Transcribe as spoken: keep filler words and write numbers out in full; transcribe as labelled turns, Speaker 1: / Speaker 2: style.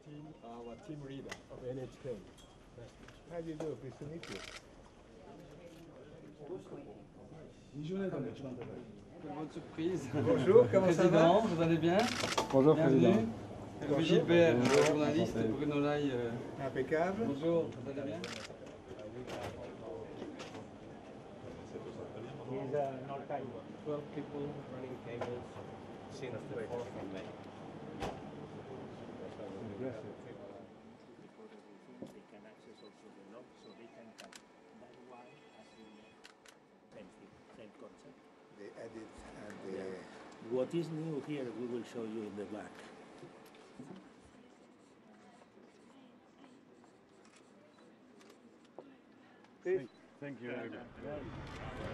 Speaker 1: team, our team leader of N H K.
Speaker 2: How do you do? Pleased to meet you.
Speaker 3: Bonne surprise.
Speaker 2: Bonjour, comment ça va?
Speaker 3: Président, vous allez bien?
Speaker 4: Bonjour,
Speaker 3: Bienvenue.
Speaker 4: Président.
Speaker 3: Louis Gilbert, euh, journaliste, Bruno Lai. Euh...
Speaker 2: Impeccable.
Speaker 3: Bonjour, vous allez bien?
Speaker 1: He's uh, not time. twelve people running tables, seen as the fourth from May.
Speaker 5: They can access also the log, so they can cut that one as the same thing, same concept.
Speaker 2: The edit and the...
Speaker 5: Yeah. What is new here, we will show you in the back.
Speaker 4: Thank you.